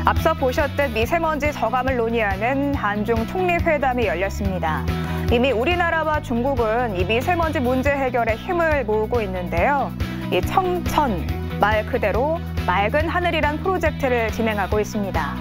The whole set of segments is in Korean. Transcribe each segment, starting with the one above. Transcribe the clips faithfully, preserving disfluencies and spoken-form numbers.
앞서 보셨듯 미세먼지 저감을 논의하는 한중 총리회담이 열렸습니다. 이미 우리나라와 중국은 이 미세먼지 문제 해결에 힘을 모으고 있는데요. 이 청천, 말 그대로 맑은 하늘이란 프로젝트를 진행하고 있습니다.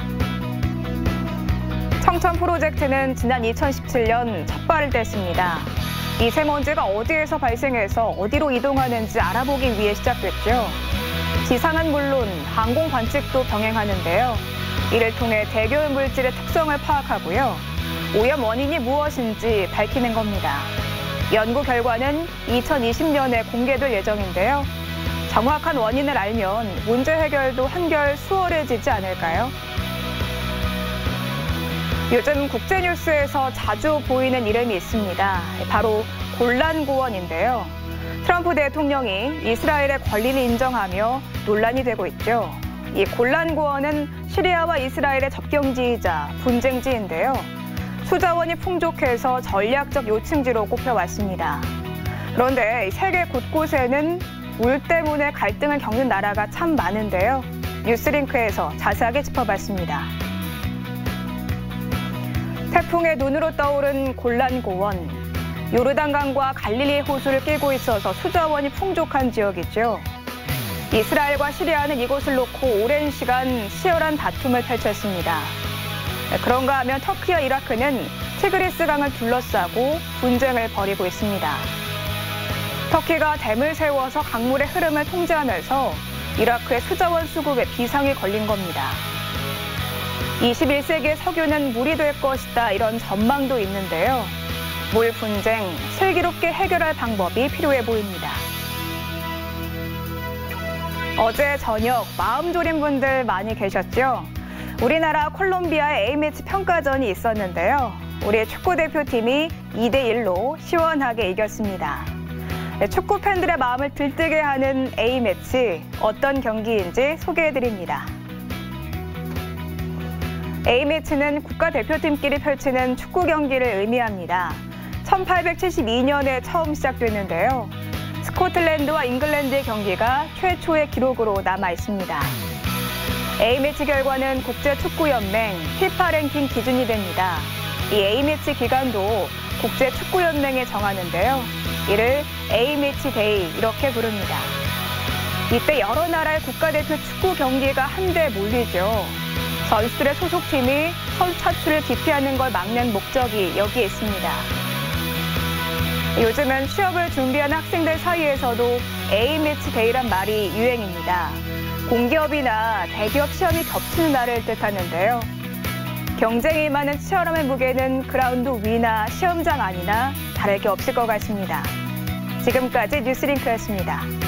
청천 프로젝트는 지난 이천십칠 년 첫 발을 뗐습니다. 미세먼지가 어디에서 발생해서 어디로 이동하는지 알아보기 위해 시작됐죠. 지상은 물론 항공 관측도 병행하는데요. 이를 통해 대기오염 물질의 특성을 파악하고요. 오염 원인이 무엇인지 밝히는 겁니다. 연구 결과는 이천이십 년에 공개될 예정인데요. 정확한 원인을 알면 문제 해결도 한결 수월해지지 않을까요? 요즘 국제뉴스에서 자주 보이는 이름이 있습니다. 바로 골란 고원인데요. 트럼프 대통령이 이스라엘의 권리를 인정하며 논란이 되고 있죠. 이 골란 고원은 시리아와 이스라엘의 접경지이자 분쟁지인데요. 수자원이 풍족해서 전략적 요충지로 꼽혀왔습니다. 그런데 세계 곳곳에는 물 때문에 갈등을 겪는 나라가 참 많은데요. 뉴스링크에서 자세하게 짚어봤습니다. 태풍의 눈으로 떠오른 골란 고원. 요르단강과 갈릴리 호수를 끼고 있어서 수자원이 풍족한 지역이죠. 이스라엘과 시리아는 이곳을 놓고 오랜 시간 치열한 다툼을 펼쳤습니다. 그런가 하면 터키와 이라크는 티그리스 강을 둘러싸고 분쟁을 벌이고 있습니다. 터키가 댐을 세워서 강물의 흐름을 통제하면서 이라크의 수자원 수급에 비상이 걸린 겁니다. 이십일 세기의 석유는 물이 될 것이다, 이런 전망도 있는데요. 물 분쟁, 슬기롭게 해결할 방법이 필요해 보입니다. 어제 저녁 마음 졸인 분들 많이 계셨죠? 우리나라 콜롬비아의 A매치 평가전이 있었는데요. 우리 축구대표팀이 이 대 일로 시원하게 이겼습니다. 축구 팬들의 마음을 들뜨게 하는 A매치, 어떤 경기인지 소개해드립니다. A매치는 국가대표팀끼리 펼치는 축구 경기를 의미합니다. 천팔백칠십이 년에 처음 시작됐는데요. 스코틀랜드와 잉글랜드의 경기가 최초의 기록으로 남아 있습니다. A매치 결과는 국제축구연맹 피파 랭킹 기준이 됩니다. 이 A매치 기간도 국제축구연맹에 정하는데요. 이를 A매치 데이 이렇게 부릅니다. 이때 여러 나라의 국가대표 축구 경기가 한데 몰리죠. 선수들의 소속팀이 선수 차출을 기피하는 걸 막는 목적이 여기에 있습니다. 요즘은 취업을 준비하는 학생들 사이에서도 A매치 데이란 말이 유행입니다. 공기업이나 대기업 시험이 겹치는 날을 뜻하는데요. 경쟁이 많은 치열함의 무게는 그라운드 위나 시험장 안이나 다를 게 없을 것 같습니다. 지금까지 뉴스링크였습니다.